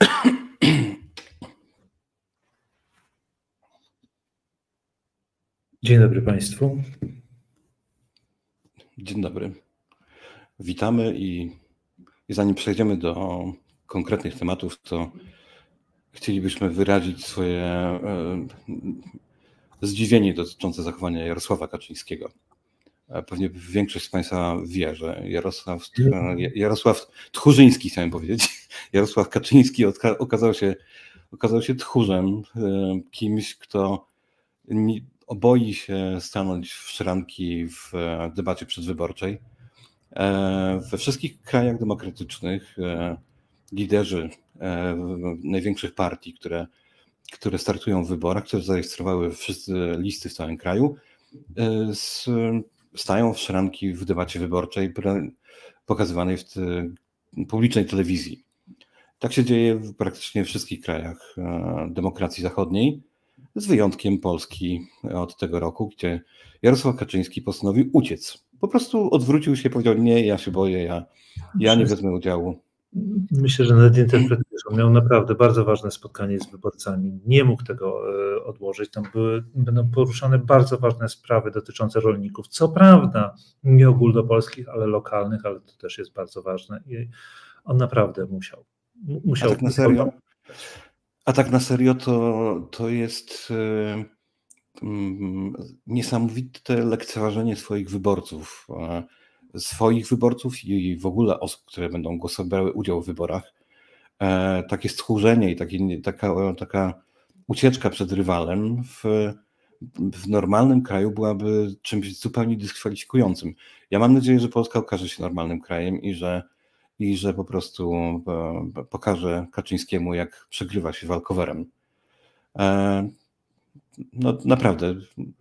Dzień dobry Państwu. Dzień dobry. Witamy i zanim przejdziemy do konkretnych tematów, to chcielibyśmy wyrazić swoje zdziwienie dotyczące zachowania Jarosława Kaczyńskiego. Pewnie większość z Państwa wie, że Jarosław Tchórzyński, chciałem powiedzieć, Jarosław Kaczyński okazał się tchórzem, kimś, kto boi się stanąć w szranki w debacie przedwyborczej. We wszystkich krajach demokratycznych liderzy największych partii, które startują w wyborach, które zarejestrowały wszystkie listy w całym kraju, stają w szranki w debacie wyborczej pokazywanej w publicznej telewizji. Tak się dzieje w praktycznie wszystkich krajach demokracji zachodniej, z wyjątkiem Polski od tego roku, gdzie Jarosław Kaczyński postanowił uciec. Po prostu odwrócił się i powiedział: nie, ja się boję, ja nie wezmę udziału. Myślę, że nadinterpretujesz. On miał naprawdę bardzo ważne spotkanie z wyborcami. Nie mógł tego odłożyć. Tam będą poruszane bardzo ważne sprawy dotyczące rolników. Co prawda nie ogólnopolskich, ale lokalnych, ale to też jest bardzo ważne. I on naprawdę musiał. A tak na serio? A tak na serio to jest niesamowite lekceważenie swoich wyborców i w ogóle osób, które będą brały udział w wyborach. Takie stchórzenie i taka ucieczka przed rywalem w normalnym kraju byłaby czymś zupełnie dyskwalifikującym. Ja mam nadzieję, że Polska okaże się normalnym krajem i że po prostu pokaże Kaczyńskiemu, jak przegrywa się walkowerem. No naprawdę.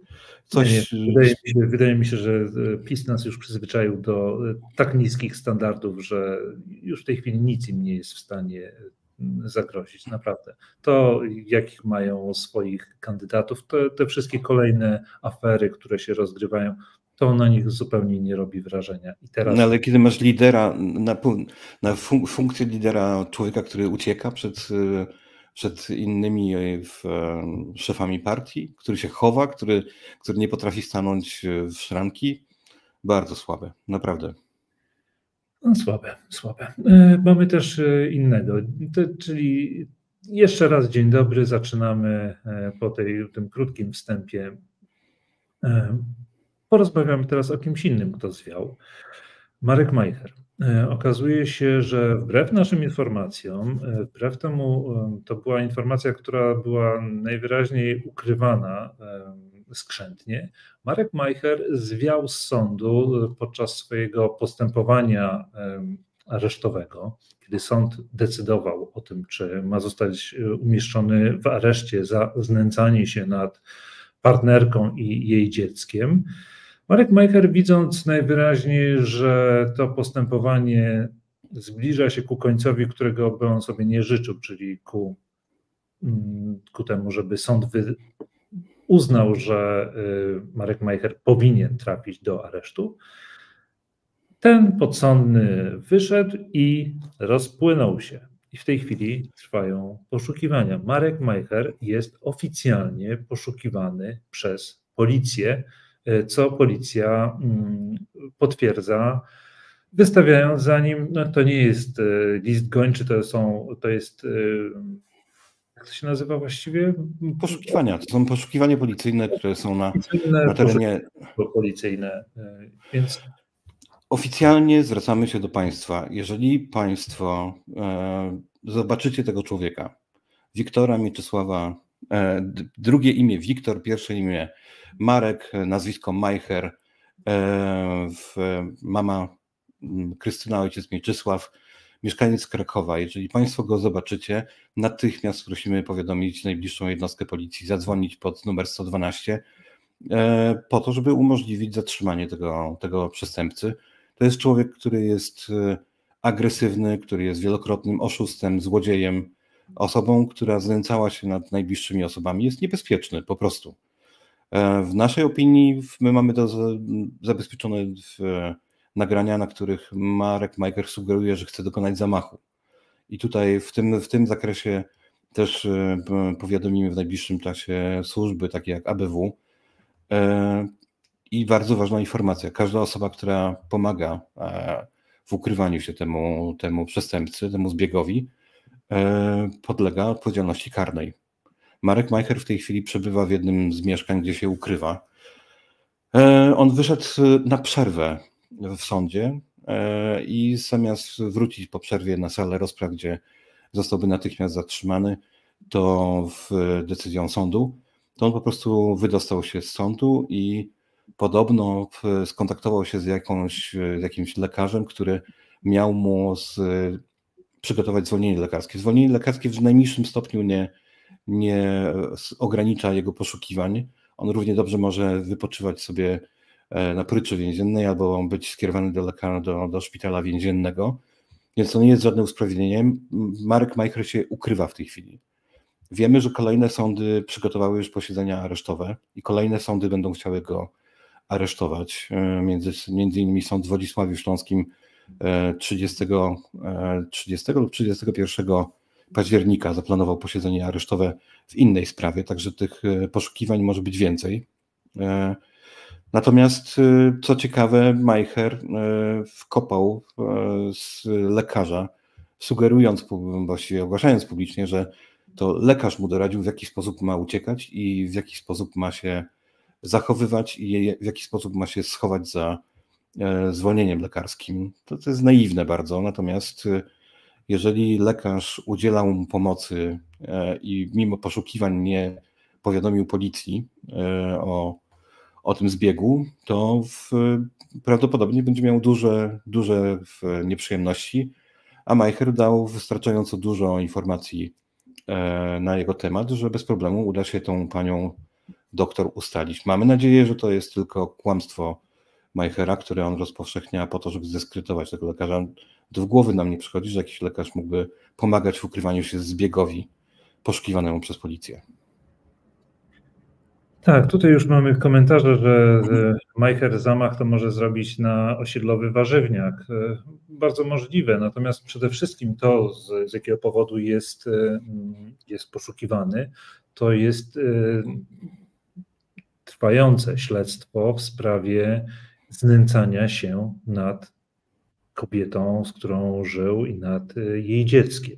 Wydaje mi się, że PiS nas już przyzwyczaił do tak niskich standardów, że już w tej chwili nic im nie jest w stanie zagrozić. Naprawdę. To, jakich mają swoich kandydatów, te wszystkie kolejne afery, które się rozgrywają, to na nich zupełnie nie robi wrażenia. I teraz... No ale kiedy masz lidera, na funkcję lidera, człowieka, który ucieka przed innymi szefami partii, który się chowa, który nie potrafi stanąć w szranki, bardzo słabe, naprawdę. No, słabe. Mamy też innego, czyli jeszcze raz dzień dobry, zaczynamy po tym krótkim wstępie. Porozmawiamy teraz o kimś innym, kto zwiał. Marek Majcher. Okazuje się, że wbrew naszym informacjom, wbrew temu, to była informacja, która była najwyraźniej ukrywana skrzętnie, Marek Majcher zwiał z sądu podczas swojego postępowania aresztowego, kiedy sąd decydował o tym, czy ma zostać umieszczony w areszcie za znęcanie się nad partnerką i jej dzieckiem. Marek Majcher, widząc najwyraźniej, że to postępowanie zbliża się ku końcowi, którego by on sobie nie życzył, czyli ku temu, żeby sąd uznał, że Marek Majcher powinien trafić do aresztu, ten podsądny wyszedł i rozpłynął się. I w tej chwili trwają poszukiwania. Marek Majcher jest oficjalnie poszukiwany przez policję, co policja potwierdza, wystawiając za nim, no to nie jest list gończy, to jest, jak to się nazywa właściwie? Poszukiwania, to są poszukiwania policyjne, które są na terenie... Policyjne, więc... Oficjalnie zwracamy się do Państwa. Jeżeli Państwo zobaczycie tego człowieka, Wiktora Mieczysława, drugie imię Wiktor, pierwsze imię Marek, nazwisko Majcher, mama Krystyna, ojciec Mieczysław, mieszkaniec Krakowa. Jeżeli Państwo go zobaczycie, natychmiast prosimy powiadomić najbliższą jednostkę policji, zadzwonić pod numer 112 po to, żeby umożliwić zatrzymanie tego przestępcy. To jest człowiek, który jest agresywny, który jest wielokrotnym oszustem, złodziejem, osobą, która znęcała się nad najbliższymi osobami. Jest niebezpieczny po prostu. W naszej opinii my mamy to zabezpieczone w nagrania, na których Marek Majcher sugeruje, że chce dokonać zamachu. I tutaj w tym zakresie też powiadomimy w najbliższym czasie służby takie jak ABW. I bardzo ważna informacja, każda osoba, która pomaga w ukrywaniu się temu przestępcy, temu zbiegowi, podlega odpowiedzialności karnej. Marek Majcher w tej chwili przebywa w jednym z mieszkań, gdzie się ukrywa. On wyszedł na przerwę w sądzie i zamiast wrócić po przerwie na salę rozpraw, gdzie zostałby natychmiast zatrzymany, to decyzją sądu, to on po prostu wydostał się z sądu i podobno skontaktował się z jakimś lekarzem, który miał mu przygotować zwolnienie lekarskie. Zwolnienie lekarskie w najmniejszym stopniu nie ogranicza jego poszukiwań. On równie dobrze może wypoczywać sobie na pryczy więziennej albo być skierowany do lekarza, do szpitala więziennego. Więc to nie jest żadne usprawiedliwienie. Marek Majcher się ukrywa w tej chwili. Wiemy, że kolejne sądy przygotowały już posiedzenia aresztowe i kolejne sądy będą chciały go aresztować. Między innymi sąd w Wodzisławiu Śląskim 30 lub 31 października zaplanował posiedzenie aresztowe w innej sprawie, także tych poszukiwań może być więcej. Natomiast co ciekawe, Majcher wkopał z lekarza, sugerując, właściwie ogłaszając publicznie, że to lekarz mu doradził, w jaki sposób ma uciekać i w jaki sposób ma się zachowywać i w jaki sposób ma się schować za zwolnieniem lekarskim. To jest naiwne bardzo, natomiast jeżeli lekarz udzielał mu pomocy i mimo poszukiwań nie powiadomił policji o tym zbiegu, to prawdopodobnie będzie miał duże nieprzyjemności, a Majcher dał wystarczająco dużo informacji na jego temat, że bez problemu uda się tą panią doktor ustalić. Mamy nadzieję, że to jest tylko kłamstwo Majchera, które on rozpowszechnia po to, żeby zdyskredytować tego lekarza. Do głowy nam nie przychodzi, że jakiś lekarz mógłby pomagać w ukrywaniu się zbiegowi poszukiwanemu przez policję. Tak, tutaj już mamy komentarze, że Majcher zamach to może zrobić na osiedlowy warzywniak. Bardzo możliwe, natomiast przede wszystkim to, z jakiego powodu jest poszukiwany, to jest trwające śledztwo w sprawie znęcania się nad kobietą, z którą żył i nad jej dzieckiem.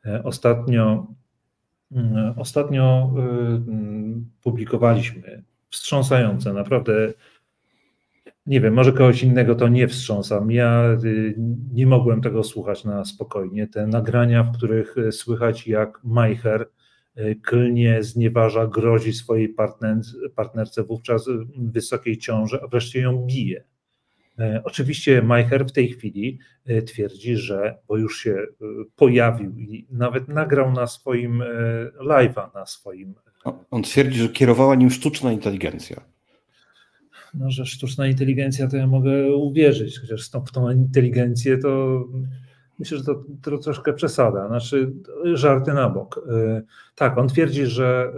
Ostatnio publikowaliśmy wstrząsające, naprawdę, nie wiem, może kogoś innego to nie wstrząsam. Ja nie mogłem tego słuchać na spokojnie. Te nagrania, w których słychać, jak Majcher klnie, znieważa, grozi swojej partnerce, wówczas w wysokiej ciąży, a wreszcie ją bije. Oczywiście Majcher w tej chwili twierdzi, bo już się pojawił i nawet nagrał na swoim live'a, na swoim... On twierdzi, że kierowała nim sztuczna inteligencja. No, że sztuczna inteligencja to ja mogę uwierzyć, chociaż w tą inteligencję to myślę, że to troszkę przesada, znaczy żarty na bok. Tak, on twierdzi, że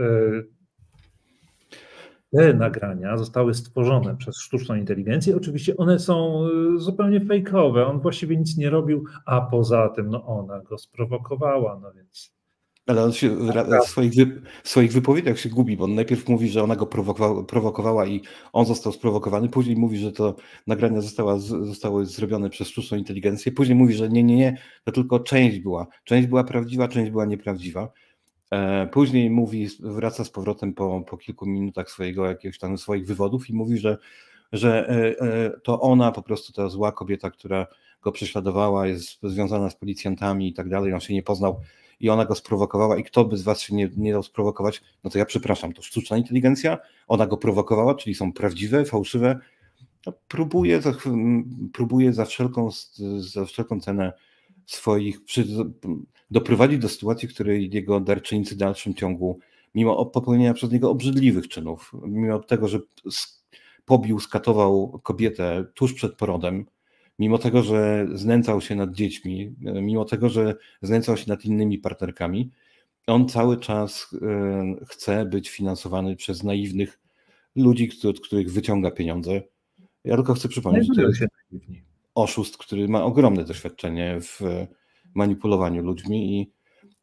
te nagrania zostały stworzone przez sztuczną inteligencję. Oczywiście one są zupełnie fejkowe. On właściwie nic nie robił, a poza tym no ona go sprowokowała, no więc... Ale on się w swoich wypowiedziach się gubi, bo on najpierw mówi, że ona go prowokowała i on został sprowokowany, później mówi, że to nagrania zostały zrobione przez sztuczną inteligencję, później mówi, że nie, to tylko część była prawdziwa, część była nieprawdziwa. Później mówi, wraca z powrotem po kilku minutach swoich wywodów i mówi, że to ona po prostu, ta zła kobieta, która go prześladowała, jest związana z policjantami i tak dalej, on się nie poznał i ona go sprowokowała i kto by z was się nie dał sprowokować, no to ja przepraszam, to sztuczna inteligencja, ona go prowokowała, czyli są prawdziwe, fałszywe, no próbuje za wszelką cenę doprowadzić do sytuacji, w której jego darczyńcy w dalszym ciągu, mimo popełnienia przez niego obrzydliwych czynów, mimo tego, że pobił, skatował kobietę tuż przed porodem, mimo tego, że znęcał się nad dziećmi, mimo tego, że znęcał się nad innymi partnerkami, on cały czas chce być finansowany przez naiwnych ludzi, od których wyciąga pieniądze. Ja tylko chcę przypomnieć, że to jest oszust, który ma ogromne doświadczenie manipulowaniu ludźmi i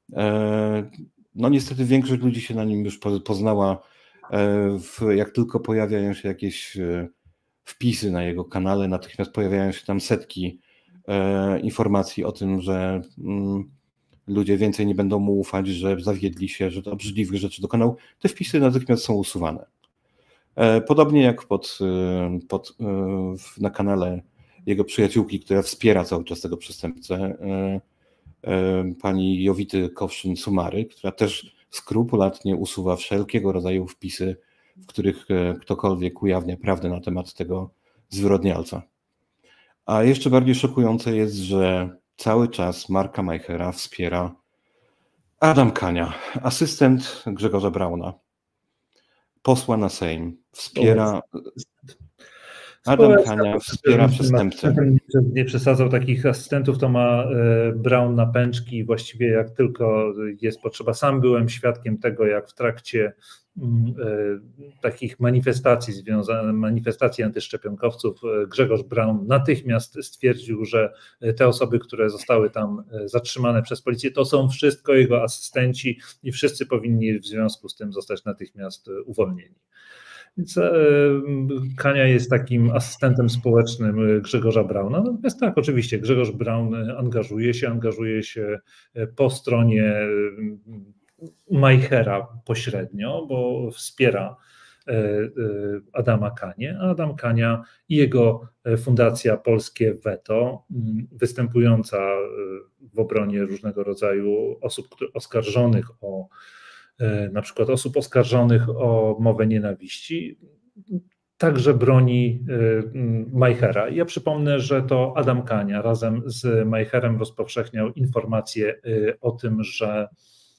no niestety większość ludzi się na nim już poznała, jak tylko pojawiają się jakieś wpisy na jego kanale, natychmiast pojawiają się tam setki informacji o tym, że ludzie więcej nie będą mu ufać, że zawiedli się, że to obrzydliwych rzeczy dokonał. Te wpisy natychmiast są usuwane. Podobnie jak na kanale jego przyjaciółki, która wspiera cały czas tego przestępcę, pani Jowity Kowszyn-Sumary, która też skrupulatnie usuwa wszelkiego rodzaju wpisy, w których ktokolwiek ujawnia prawdę na temat tego zwyrodnialca. A jeszcze bardziej szokujące jest, że cały czas Marka Majchera wspiera Adam Kania, asystent Grzegorza Brauna, posła na Sejm. Adam Kania wspiera przestępcę. Nie przesadzał takich asystentów, to ma Braun na pęczki właściwie jak tylko jest potrzeba. Sam byłem świadkiem tego, jak w trakcie takich manifestacji antyszczepionkowców Grzegorz Braun natychmiast stwierdził, że te osoby, które zostały tam zatrzymane przez policję, to są wszystko jego asystenci i wszyscy powinni w związku z tym zostać natychmiast uwolnieni. Więc Kania jest takim asystentem społecznym Grzegorza Brauna. Natomiast tak, oczywiście Grzegorz Braun angażuje się po stronie Majchera pośrednio, bo wspiera Adama Kanię, a Adam Kania i jego fundacja Polskie Weto, występująca w obronie różnego rodzaju osób oskarżonych na przykład osób oskarżonych o mowę nienawiści, także broni Majchera. Ja przypomnę, że to Adam Kania razem z Majcherem rozpowszechniał informację o tym, że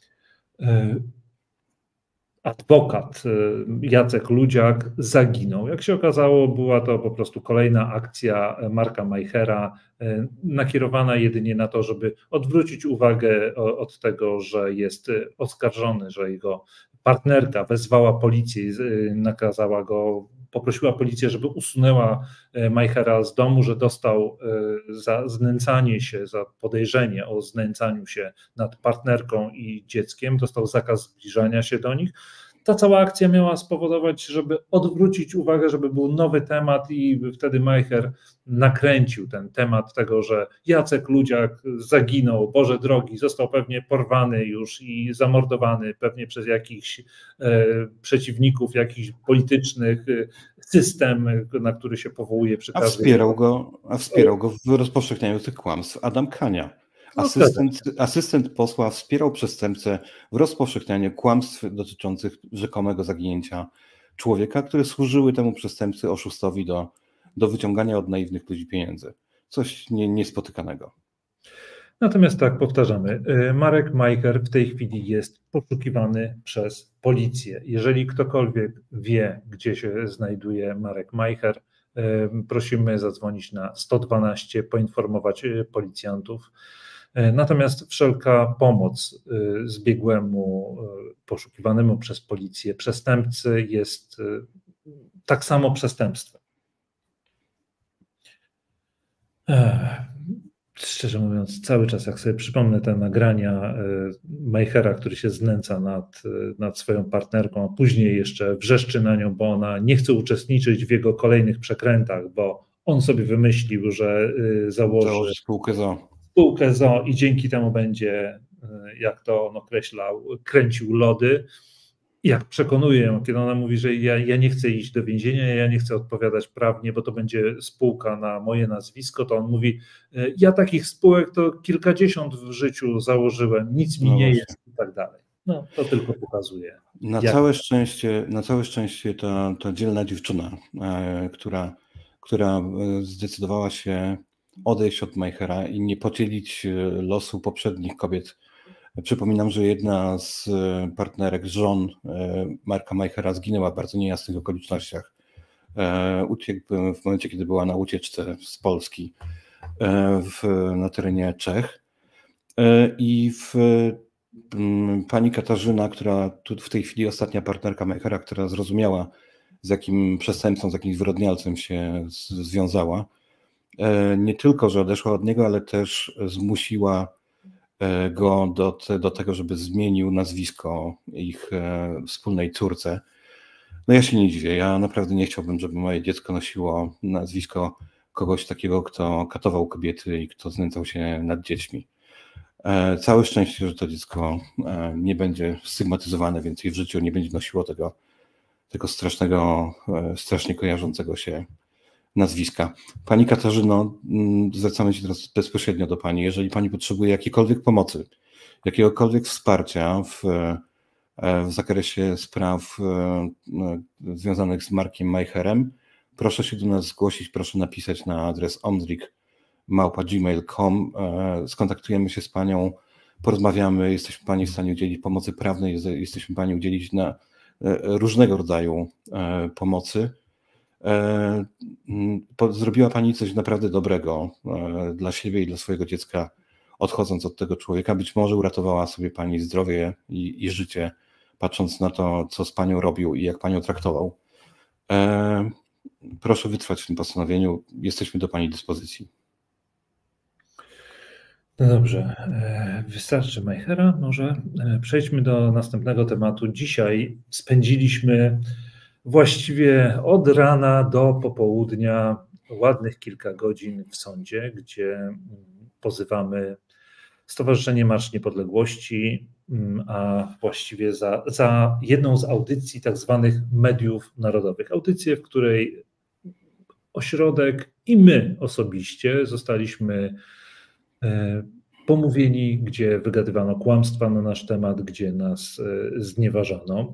adwokat Jacek Ludziak zaginął. Jak się okazało, była to po prostu kolejna akcja Marka Majchera, nakierowana jedynie na to, żeby odwrócić uwagę od tego, że jest oskarżony, że jego partnerka wezwała policję i poprosiła policję, żeby usunęła Majchera z domu, że dostał za znęcanie się, za podejrzenie o znęcaniu się nad partnerką i dzieckiem, dostał zakaz zbliżania się do nich. Ta cała akcja miała spowodować, żeby odwrócić uwagę, żeby był nowy temat i wtedy Majcher nakręcił ten temat tego, że Jacek Ludziak zaginął, Boże drogi, został pewnie porwany już i zamordowany pewnie przez jakichś przeciwników, jakichś politycznych, system, na który się powołuje przy każdym... A wspierał go w rozpowszechnianiu tych kłamstw Adam Kania. Asystent posła wspierał przestępcę w rozpowszechnianiu kłamstw dotyczących rzekomego zaginięcia człowieka, które służyły temu przestępcy, oszustowi do wyciągania od naiwnych ludzi pieniędzy. Coś niespotykanego. Natomiast tak, powtarzamy, Marek Majcher w tej chwili jest poszukiwany przez policję. Jeżeli ktokolwiek wie, gdzie się znajduje Marek Majcher, prosimy zadzwonić na 112, poinformować policjantów. Natomiast wszelka pomoc zbiegłemu, poszukiwanemu przez policję przestępcy jest tak samo przestępstwem. Szczerze mówiąc, cały czas jak sobie przypomnę te nagrania Majchera, który się znęca nad swoją partnerką, a później jeszcze wrzeszczy na nią, bo ona nie chce uczestniczyć w jego kolejnych przekrętach, bo on sobie wymyślił, że założy spółkę ZOO i dzięki temu będzie, jak to on określał, kręcił lody. Jak przekonuje ją, kiedy ona mówi, że ja nie chcę iść do więzienia, ja nie chcę odpowiadać prawnie, bo to będzie spółka na moje nazwisko, to on mówi, ja takich spółek to kilkadziesiąt w życiu założyłem, nic mi nie jest i tak dalej. No, to tylko pokazuje. Na całe szczęście ta dzielna dziewczyna, która zdecydowała się odejść od Majchera i nie podzielić losu poprzednich kobiet. Przypominam, że jedna z partnerek, żon Marka Majchera zginęła w bardzo niejasnych okolicznościach. Uciekł w momencie, kiedy była na ucieczce z Polski na terenie Czech. I pani Katarzyna, która tu w tej chwili ostatnia partnerka Majchera, która zrozumiała, z jakim przestępcą, z jakim zwyrodnialcem się związała, nie tylko, że odeszła od niego, ale też zmusiła go do tego, żeby zmienił nazwisko ich wspólnej córce. No ja się nie dziwię, ja naprawdę nie chciałbym, żeby moje dziecko nosiło nazwisko kogoś takiego, kto katował kobiety i kto znęcał się nad dziećmi. Całe szczęście, że to dziecko nie będzie stygmatyzowane więcej w życiu, nie będzie nosiło tego strasznego, strasznie kojarzącego się nazwiska. Pani Katarzyno, zwracamy się teraz bezpośrednio do Pani. Jeżeli Pani potrzebuje jakiejkolwiek pomocy, jakiegokolwiek wsparcia w zakresie spraw związanych z Markiem Majcherem, proszę się do nas zgłosić, proszę napisać na adres omdrik@gmail.com. Skontaktujemy się z Panią, porozmawiamy, jesteśmy Pani w stanie udzielić pomocy prawnej, jesteśmy Pani udzielić na różnego rodzaju pomocy. Zrobiła Pani coś naprawdę dobrego dla siebie i dla swojego dziecka, odchodząc od tego człowieka. Być może uratowała sobie Pani zdrowie i życie, patrząc na to, co z Panią robił i jak Panią traktował. Proszę wytrwać w tym postanowieniu. Jesteśmy do Pani dyspozycji. No dobrze, wystarczy Majchera. Może przejdźmy do następnego tematu. Dzisiaj spędziliśmy właściwie od rana do popołudnia ładnych kilka godzin w sądzie, gdzie pozywamy Stowarzyszenie Marsz Niepodległości, a właściwie za jedną z audycji tak zwanych mediów narodowych. Audycję, w której ośrodek i my osobiście zostaliśmy pomówieni, gdzie wygadywano kłamstwa na nasz temat, gdzie nas znieważano.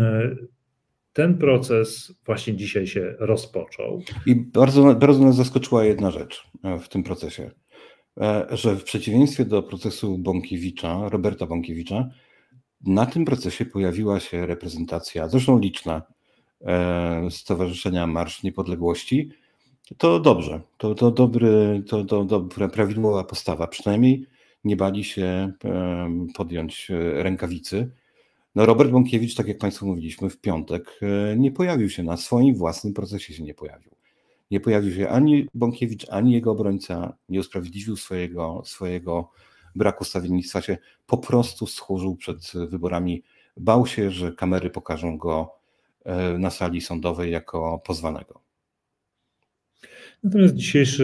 Ten proces właśnie dzisiaj się rozpoczął. I bardzo, bardzo nas zaskoczyła jedna rzecz w tym procesie, że w przeciwieństwie do procesu Bąkiewicza, Roberta Bąkiewicza, na tym procesie pojawiła się reprezentacja, zresztą liczna, Stowarzyszenia Marsz Niepodległości. To dobrze, to dobra, prawidłowa postawa. Przynajmniej nie bali się podjąć rękawicy. No Robert Bąkiewicz, tak jak Państwu mówiliśmy, w piątek nie pojawił się na swoim własnym procesie, się nie pojawił. Nie pojawił się ani Bąkiewicz, ani jego obrońca, nie usprawiedliwił swojego braku stawiennictwa się, po prostu stchórzył przed wyborami. Bał się, że kamery pokażą go na sali sądowej jako pozwanego. Natomiast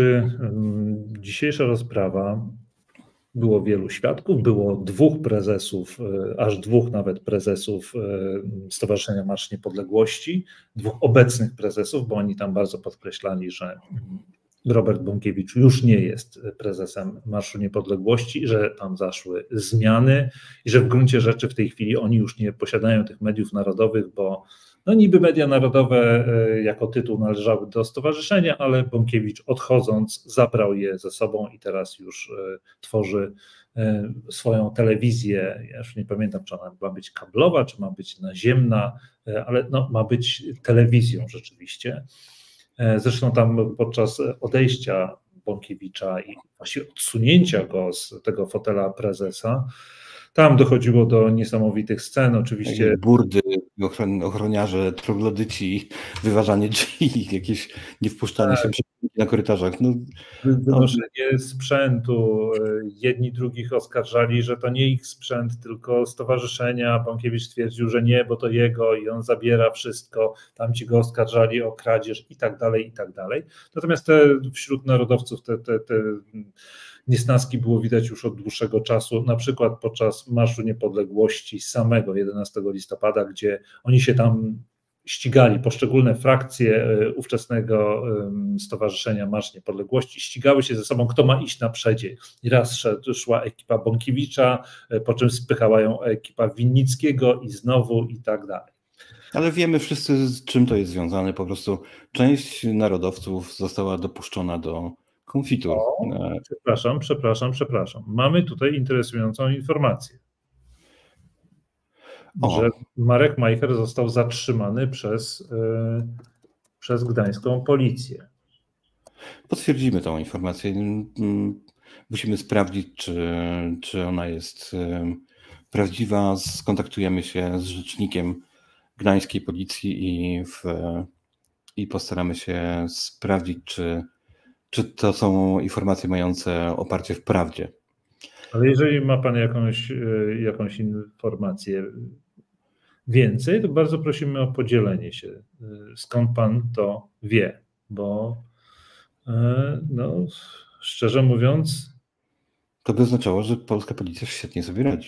dzisiejsza rozprawa, było wielu świadków, było dwóch prezesów, aż dwóch nawet prezesów Stowarzyszenia Marsz Niepodległości, dwóch obecnych prezesów, bo oni tam bardzo podkreślali, że Robert Bąkiewicz już nie jest prezesem Marszu Niepodległości, że tam zaszły zmiany i że w gruncie rzeczy w tej chwili oni już nie posiadają tych mediów narodowych, bo no niby media narodowe jako tytuł należały do stowarzyszenia, ale Bąkiewicz odchodząc zabrał je ze sobą i teraz już tworzy swoją telewizję. Ja już nie pamiętam, czy ona ma być kablowa, czy ma być naziemna, ale no, ma być telewizją rzeczywiście. Zresztą tam podczas odejścia Bąkiewicza i właściwie odsunięcia go z tego fotela prezesa, tam dochodziło do niesamowitych scen, oczywiście. Burdy, ochroniarze, troglodyci, wyważanie drzwi, jakieś niewpuszczanie się na korytarzach. Wynoszenie sprzętu. Jedni drugich oskarżali, że to nie ich sprzęt, tylko stowarzyszenia. Bąkiewicz stwierdził, że nie, bo to jego i on zabiera wszystko. Tamci go oskarżali o kradzież i tak dalej, i tak dalej. Natomiast wśród narodowców te niesnaski było widać już od dłuższego czasu, na przykład podczas Marszu Niepodległości samego 11 listopada, gdzie oni się tam ścigali, poszczególne frakcje ówczesnego Stowarzyszenia Marsz Niepodległości ścigały się ze sobą, kto ma iść na przedzie. I raz szła ekipa Bąkiewicza, po czym spychała ją ekipa Winnickiego i znowu i tak dalej. Ale wiemy wszyscy, z czym to jest związane. Po prostu część narodowców została dopuszczona do konfitur. Przepraszam. Mamy tutaj interesującą informację. Że Marek Majcher został zatrzymany przez gdańską policję. Potwierdzimy tą informację. Musimy sprawdzić, czy ona jest prawdziwa. Skontaktujemy się z rzecznikiem gdańskiej policji i postaramy się sprawdzić, czy to są informacje mające oparcie w prawdzie. Ale jeżeli ma pan jakąś informację więcej, to bardzo prosimy o podzielenie się. Skąd pan to wie? Bo no, szczerze mówiąc... To by oznaczało, że polska policja świetnie sobie radzi.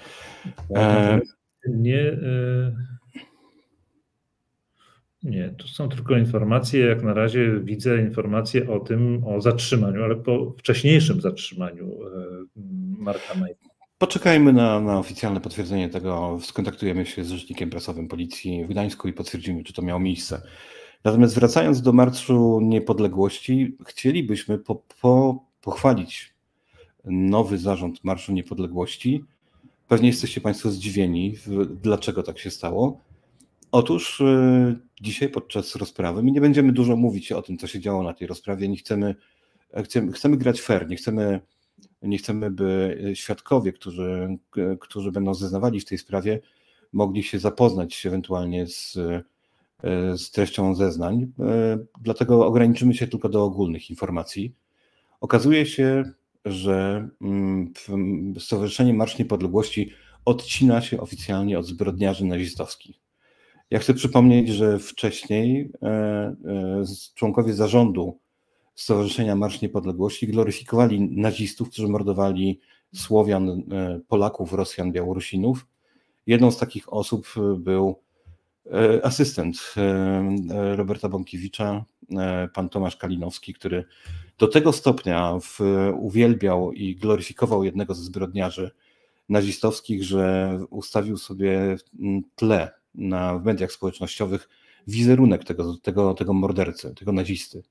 Nie, tu są tylko informacje, jak na razie widzę informacje o zatrzymaniu, ale po wcześniejszym zatrzymaniu Marka Majchera. Poczekajmy na oficjalne potwierdzenie tego, skontaktujemy się z rzecznikiem prasowym Policji w Gdańsku i potwierdzimy, czy to miało miejsce. Natomiast wracając do Marszu Niepodległości, chcielibyśmy pochwalić nowy zarząd Marszu Niepodległości. Pewnie jesteście Państwo zdziwieni, dlaczego tak się stało. Otóż dzisiaj podczas rozprawy, my nie będziemy dużo mówić o tym, co się działo na tej rozprawie, chcemy grać fair, nie chcemy, by świadkowie, którzy będą zeznawali w tej sprawie, mogli się zapoznać ewentualnie z treścią zeznań, dlatego ograniczymy się tylko do ogólnych informacji. Okazuje się, że Stowarzyszenie Marsz Niepodległości odcina się oficjalnie od zbrodniarzy nazistowskich. Ja chcę przypomnieć, że wcześniej członkowie zarządu Stowarzyszenia Marsz Niepodległości gloryfikowali nazistów, którzy mordowali Słowian, Polaków, Rosjan, Białorusinów. Jedną z takich osób był asystent Roberta Bąkiewicza, pan Tomasz Kalinowski, który do tego stopnia uwielbiał i gloryfikował jednego ze zbrodniarzy nazistowskich, że ustawił sobie w tle w mediach społecznościowych wizerunek tego mordercy, tego nazisty.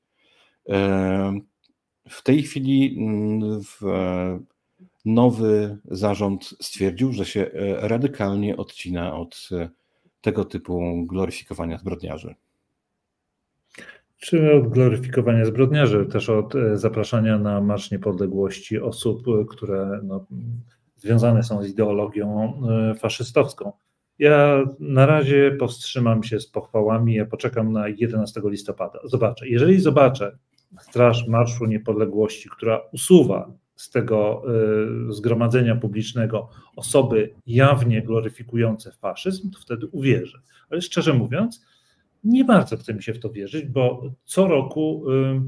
W tej chwili nowy zarząd stwierdził, że się radykalnie odcina od tego typu gloryfikowania zbrodniarzy. Czy od gloryfikowania zbrodniarzy, też od zapraszania na Marsz Niepodległości osób, które związane są z ideologią faszystowską. Ja na razie powstrzymam się z pochwałami, ja poczekam na 11 listopada. Zobaczę. Jeżeli zobaczę Straż Marszu Niepodległości, która usuwa z tego zgromadzenia publicznego osoby jawnie gloryfikujące faszyzm, to wtedy uwierzę. Ale szczerze mówiąc, nie bardzo chce mi się w to wierzyć, bo co roku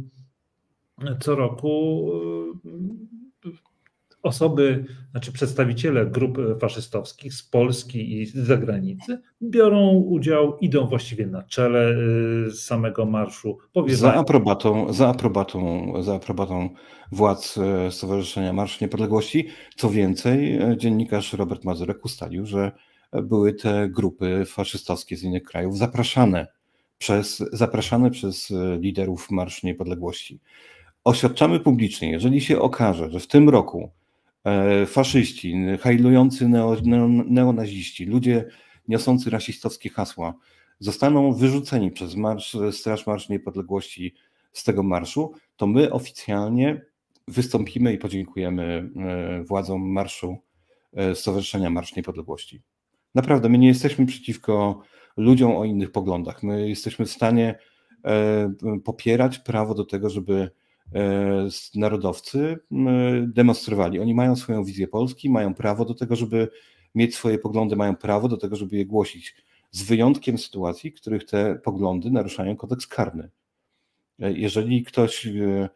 osoby, znaczy przedstawiciele grup faszystowskich z Polski i z zagranicy biorą udział, idą właściwie na czele samego marszu. Za aprobatą władz Stowarzyszenia Marsz Niepodległości. Co więcej, dziennikarz Robert Mazurek ustalił, że były te grupy faszystowskie z innych krajów zapraszane przez liderów Marszu Niepodległości. Oświadczamy publicznie, jeżeli się okaże, że w tym roku faszyści, hajlujący neonaziści, ludzie niosący rasistowskie hasła zostaną wyrzuceni przez Straż Marszu Niepodległości z tego marszu, to my oficjalnie wystąpimy i podziękujemy władzom marszu Stowarzyszenia Marsz Niepodległości. Naprawdę, my nie jesteśmy przeciwko ludziom o innych poglądach. My jesteśmy w stanie popierać prawo do tego, żeby narodowcy demonstrowali. Oni mają swoją wizję Polski, mają prawo do tego, żeby mieć swoje poglądy, mają prawo do tego, żeby je głosić, z wyjątkiem sytuacji, w których te poglądy naruszają kodeks karny. Jeżeli ktoś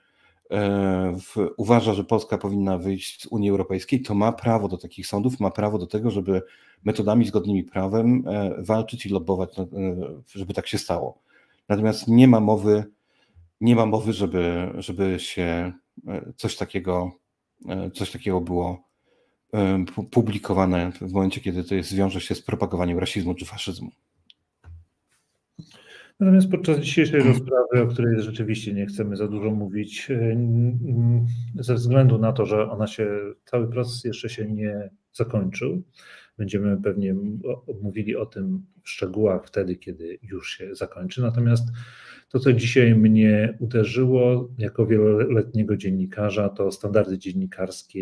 uważa, że Polska powinna wyjść z Unii Europejskiej, to ma prawo do takich sądów, ma prawo do tego, żeby metodami zgodnymi prawem walczyć i lobbować, żeby tak się stało. Natomiast nie ma mowy, żeby się coś takiego było publikowane w momencie, kiedy to wiąże się z propagowaniem rasizmu czy faszyzmu. Natomiast podczas dzisiejszej rozprawy, o której rzeczywiście nie chcemy za dużo mówić, ze względu na to, że cały proces jeszcze się nie zakończył, będziemy pewnie mówili o tym w szczegółach wtedy, kiedy już się zakończy. Natomiast to, co dzisiaj mnie uderzyło jako wieloletniego dziennikarza, to standardy dziennikarskie,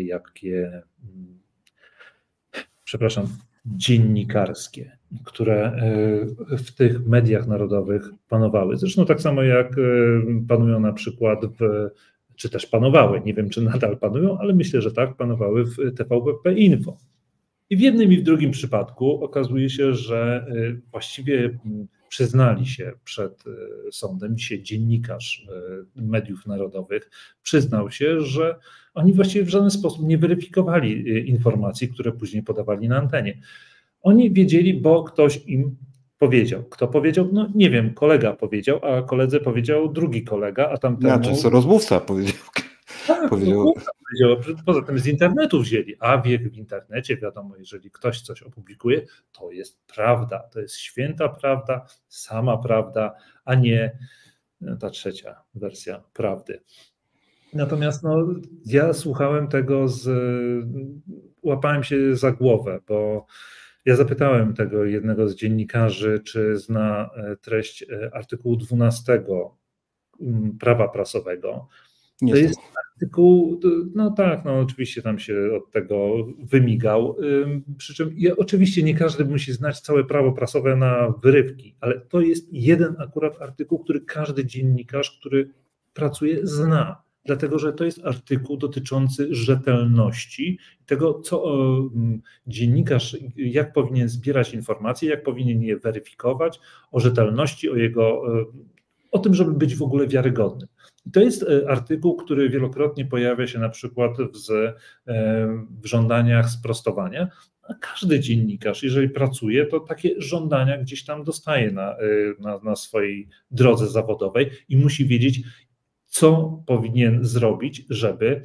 dziennikarskie, które w tych mediach narodowych panowały. Zresztą tak samo jak panują na przykład w czy też panowały, nie wiem czy nadal panują, ale myślę, że tak, panowały w TVP Info. I w jednym i w drugim przypadku okazuje się, że właściwie przyznali się przed sądem, dzisiaj dziennikarz mediów narodowych przyznał się, że oni właściwie w żaden sposób nie weryfikowali informacji, które później podawali na antenie. Oni wiedzieli, bo ktoś im powiedział. Kto powiedział? No nie wiem, kolega powiedział, a koledze powiedział drugi kolega, a tamtemu... Znaczy, rozmówca powiedział. Tak, poza tym z internetu wzięli, a wiek w internecie, wiadomo, jeżeli ktoś coś opublikuje, to jest prawda, to jest święta prawda, sama prawda, a nie ta trzecia wersja prawdy. Natomiast ja słuchałem tego, łapałem się za głowę, bo ja zapytałem tego jednego z dziennikarzy, czy zna treść artykułu 12 prawa prasowego. To jest artykuł, oczywiście tam się od tego wymigał, przy czym oczywiście nie każdy musi znać całe prawo prasowe na wyrywki, ale to jest jeden akurat artykuł, który każdy dziennikarz, który pracuje, zna, dlatego że to jest artykuł dotyczący rzetelności, tego co dziennikarz, jak powinien zbierać informacje, jak powinien je weryfikować, o rzetelności, o tym, żeby być w ogóle wiarygodnym. To jest artykuł, który wielokrotnie pojawia się na przykład w żądaniach sprostowania, a każdy dziennikarz, jeżeli pracuje, to takie żądania gdzieś tam dostaje na swojej drodze zawodowej i musi wiedzieć, co powinien zrobić, żeby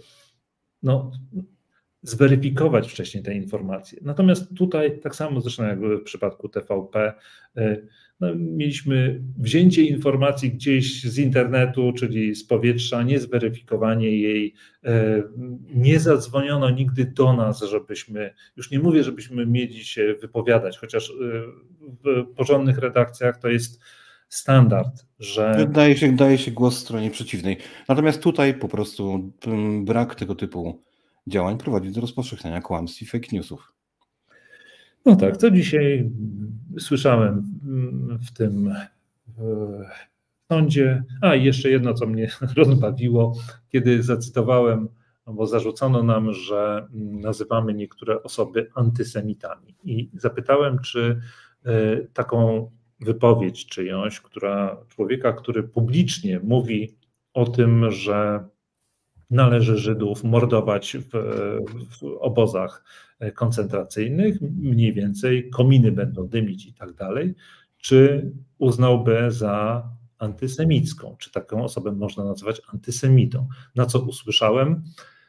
zweryfikować wcześniej te informacje. Natomiast tutaj, tak samo zresztą jak w przypadku TVP, mieliśmy wzięcie informacji gdzieś z internetu, czyli z powietrza, niezweryfikowanie jej, nie zadzwoniono nigdy do nas, żebyśmy, już nie mówię, żebyśmy mieli się wypowiadać, chociaż w porządnych redakcjach to jest standard, że... Daje się głos stronie przeciwnej. Natomiast tutaj po prostu brak tego typu działań prowadzi do rozpowszechniania kłamstw i fake newsów. No tak, to dzisiaj słyszałem w tym sądzie. A i jeszcze jedno, co mnie rozbawiło, kiedy zacytowałem, bo zarzucono nam, że nazywamy niektóre osoby antysemitami. I zapytałem, czy taką wypowiedź czyjąś, człowieka, który publicznie mówi o tym, że należy Żydów mordować w obozach koncentracyjnych, mniej więcej kominy będą dymić i tak dalej, czy uznałby za antysemicką, czy taką osobę można nazywać antysemitą. Na co usłyszałem,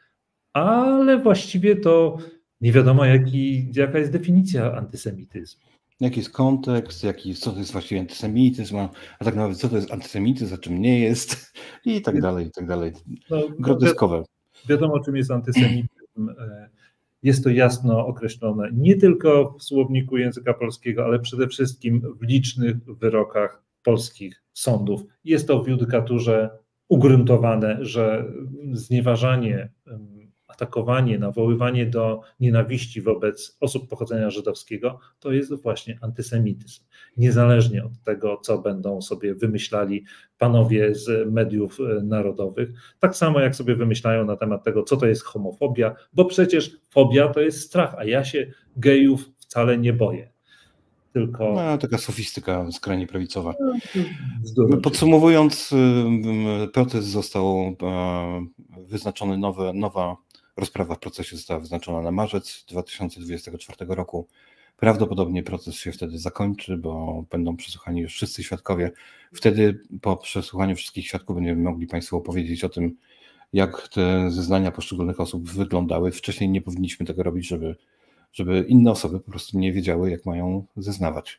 ale właściwie to nie wiadomo, jaka jest definicja antysemityzmu. Jaki jest kontekst, co to jest właściwie antysemityzm, a tak naprawdę co to jest antysemityzm, a czym nie jest i tak dalej, i tak dalej. Groteskowe. Wiadomo, czym jest antysemityzm. Jest to jasno określone nie tylko w słowniku języka polskiego, ale przede wszystkim w licznych wyrokach polskich sądów. Jest to w judykaturze ugruntowane, że znieważanie, atakowanie, nawoływanie do nienawiści wobec osób pochodzenia żydowskiego to jest właśnie antysemityzm. Niezależnie od tego, co będą sobie wymyślali panowie z mediów narodowych, tak samo jak sobie wymyślają na temat tego, co to jest homofobia, bo przecież fobia to jest strach, a ja się gejów wcale nie boję. Tylko... taka sofistyka skrajnie prawicowa. Podsumowując, proces został wyznaczony, nowa rozprawa w procesie została wyznaczona na marzec 2024 roku. Prawdopodobnie proces się wtedy zakończy, bo będą przesłuchani już wszyscy świadkowie. Wtedy po przesłuchaniu wszystkich świadków będziemy mogli Państwu opowiedzieć o tym, jak te zeznania poszczególnych osób wyglądały. Wcześniej nie powinniśmy tego robić, żeby inne osoby po prostu nie wiedziały, jak mają zeznawać.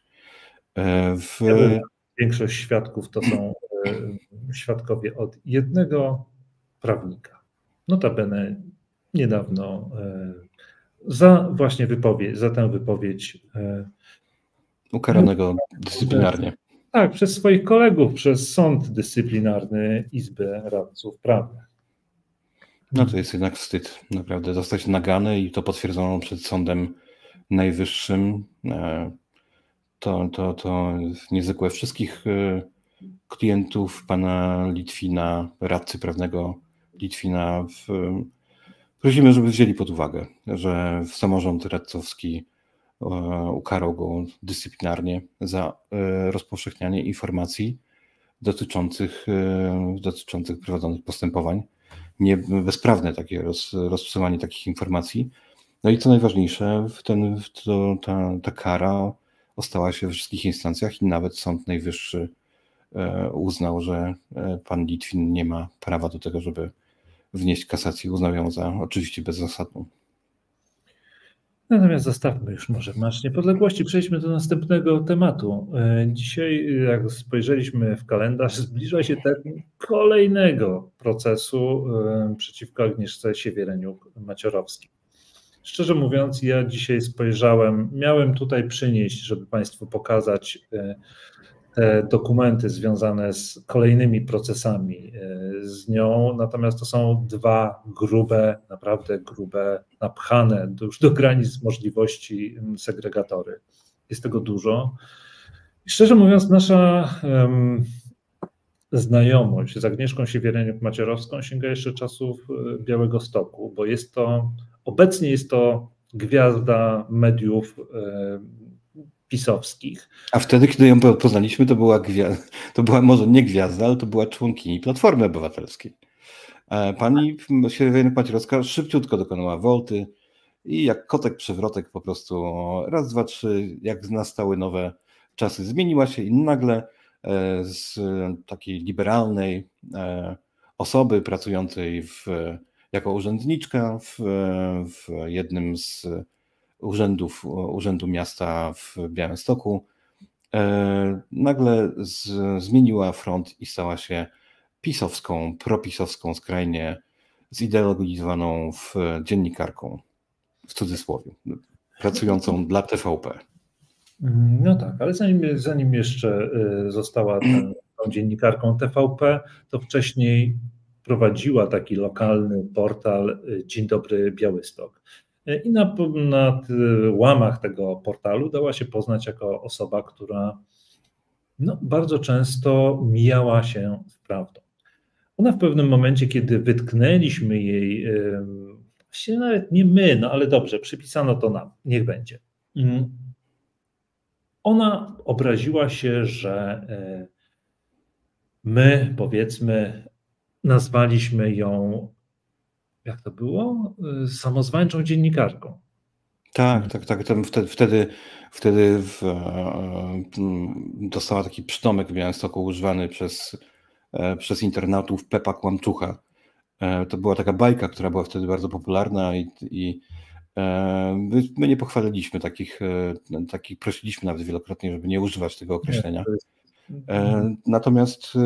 Większość świadków to są świadkowie od jednego prawnika. Notabene niedawno za tę wypowiedź ukaranego dyscyplinarnie. Tak, przez swoich kolegów, przez Sąd Dyscyplinarny Izby Radców Prawnych. No to jest jednak wstyd, naprawdę, zostać nagany i to potwierdzono przed Sądem Najwyższym. To niezwykłe. Wszystkich klientów pana Litwina, radcy prawnego, Litwina. Prosimy, żeby wzięli pod uwagę, że samorząd radcowski ukarał go dyscyplinarnie za rozpowszechnianie informacji dotyczących prowadzonych postępowań. Nie bezprawne takie rozprzesyłanie takich informacji. No i co najważniejsze, ta kara ostała się we wszystkich instancjach i nawet Sąd Najwyższy uznał, że pan Litwin nie ma prawa do tego, żeby wnieść kasację. Uznał ją za oczywiście bezzasadną. Natomiast zostawmy już może Marsz Niepodległości, przejdźmy do następnego tematu. Dzisiaj, jak spojrzeliśmy w kalendarz, zbliża się termin kolejnego procesu przeciwko Agnieszce Siewiereniuk-Maciorowskiej. Szczerze mówiąc, ja dzisiaj miałem tutaj przynieść, żeby Państwu pokazać te dokumenty związane z kolejnymi procesami z nią, natomiast to są dwa grube, naprawdę grube, napchane już do granic możliwości segregatory. Jest tego dużo. I szczerze mówiąc, nasza znajomość z Agnieszką Siewiereniuk-Maciorowską sięga jeszcze czasów Białegostoku, bo obecnie jest to gwiazda mediów pisowskich. A wtedy, kiedy ją poznaliśmy, to była może nie gwiazda, ale to była członkini Platformy Obywatelskiej. Pani Siewiereniuk-Maciorowska szybciutko dokonała wolty i jak kotek przewrotek po prostu raz, dwa, trzy, jak nastały nowe czasy, zmieniła się i nagle z takiej liberalnej osoby pracującej jako urzędniczka w jednym z urzędu miasta w Białymstoku, nagle zmieniła front i stała się pisowską, propisowską, skrajnie zideologizowaną dziennikarką, w cudzysłowie, pracującą dla TVP. No tak, ale zanim jeszcze została tą dziennikarką TVP, to wcześniej prowadziła taki lokalny portal Dzień Dobry Białystok. I na łamach tego portalu dała się poznać jako osoba, która bardzo często mijała się z prawdą. Ona w pewnym momencie, kiedy wytknęliśmy jej, właściwie nawet nie my, ale dobrze, przypisano to nam, niech będzie. Ona obraziła się, że my, powiedzmy, nazwaliśmy ją, jak to było, samozwańczą dziennikarką. Tak. Wtedy dostała taki przydomek w Białymstoku używany przez internautów Pepa Kłamczucha. To była taka bajka, która była wtedy bardzo popularna i my nie pochwaliliśmy takich, prosiliśmy nawet wielokrotnie, żeby nie używać tego określenia. Natomiast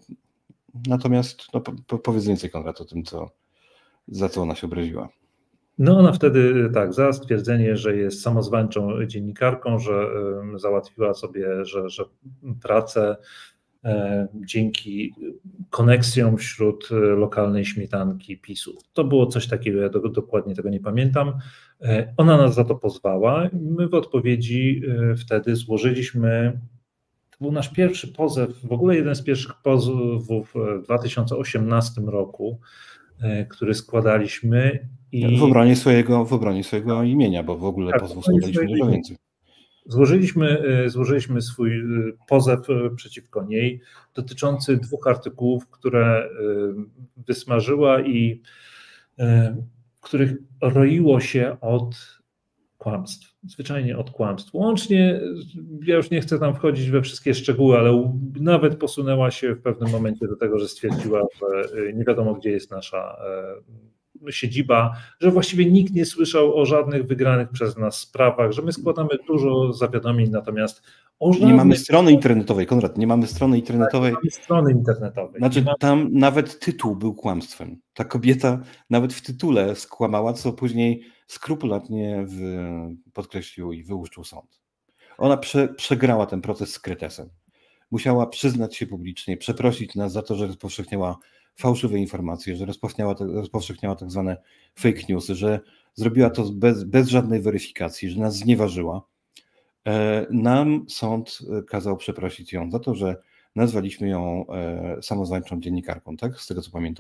powiedz więcej, Konrad, o tym, za co ona się obraziła. Ona wtedy za stwierdzenie, że jest samozwańczą dziennikarką, że załatwiła sobie, że pracę dzięki koneksjom wśród lokalnej śmietanki PiS-u. To było coś takiego, ja dokładnie tego nie pamiętam. Ona nas za to pozwała. My w odpowiedzi wtedy złożyliśmy, to był nasz pierwszy pozew, w ogóle jeden z pierwszych pozwów w 2018 roku, który składaliśmy. W obronie swojego imienia, bo w ogóle pozwów składaliśmy dużo więcej. Złożyliśmy swój pozew przeciwko niej dotyczący 2 artykułów, które wysmażyła i których roiło się od kłamstw, zwyczajnie od kłamstw. Łącznie, ja już nie chcę tam wchodzić we wszystkie szczegóły, ale nawet posunęła się w pewnym momencie do tego, że stwierdziła, że nie wiadomo, gdzie jest nasza siedziba, że właściwie nikt nie słyszał o żadnych wygranych przez nas sprawach, że my składamy dużo zawiadomień, natomiast nie mamy strony internetowej, Konrad, nie mamy strony internetowej. Nie mamy strony internetowej. Znaczy tam nawet tytuł był kłamstwem. Ta kobieta nawet w tytule skłamała, co później skrupulatnie podkreślił i wyłuszczył sąd. Ona przegrała ten proces z Kretesem. Musiała przyznać się publicznie, przeprosić nas za to, że rozpowszechniała fałszywe informacje, że rozpowszechniała tak zwane fake newsy, że zrobiła to bez żadnej weryfikacji, że nas znieważyła. Nam sąd kazał przeprosić ją za to, że nazwaliśmy ją samozwańczą dziennikarką, tak? Z tego co pamiętam.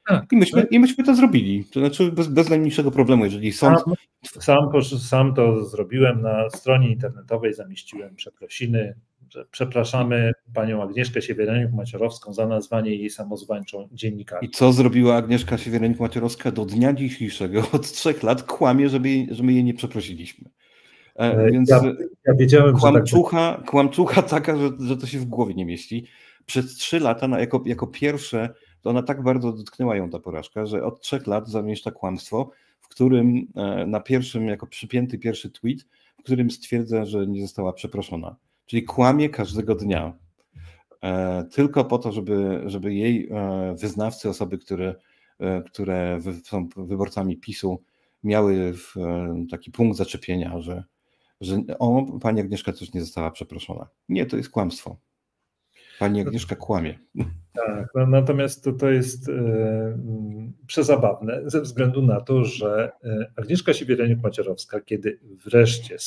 Tak. I myśmy to zrobili. To znaczy bez najmniejszego problemu, jeżeli sąd... Sam to zrobiłem, na stronie internetowej zamieściłem przeprosiny, że przepraszamy panią Agnieszkę Siewieranik-Maciorowską za nazwanie jej samozwańczą dziennikarką. I co zrobiła Agnieszka Siewieranik-Maciorowska do dnia dzisiejszego? Od 3 lat kłamie, że my jej nie przeprosiliśmy. Więc ja wiedziałem, kłamczucha taka, że to się w głowie nie mieści. Przez 3 lata jako pierwsze, to ona tak bardzo dotknęła ją ta porażka, że od 3 lat zamieszcza kłamstwo, w którym na pierwszym, jako przypięty pierwszy tweet, w którym stwierdza, że nie została przeproszona. Czyli kłamie każdego dnia. Tylko po to, żeby jej wyznawcy, osoby, które są wyborcami PiS-u, miały taki punkt zaczepienia, że pani Agnieszka też nie została przeproszona. Nie, to jest kłamstwo. Pani Agnieszka kłamie. Tak, natomiast to jest przezabawne ze względu na to, że Agnieszka Siewieranik-Maciorowska, kiedy wreszcie